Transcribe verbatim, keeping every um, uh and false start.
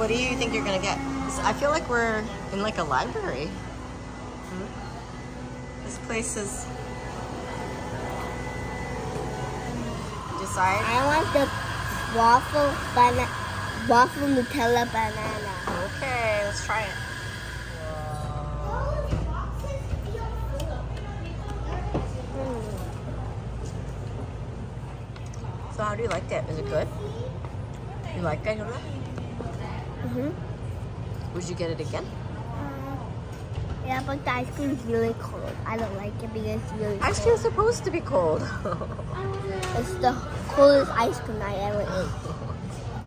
What do you think you're gonna get? I feel like we're in like a library. Hmm? This place is. Decide. I want the waffle banana, waffle Nutella banana. Okay, let's try it. So how do you like it? Is it good? You like it? Mm-hmm. Would you get it again? Yeah, but the ice cream is really cold. I don't like it because it's really cold. Ice cream is supposed to be cold. It's the coldest ice cream I ever ate.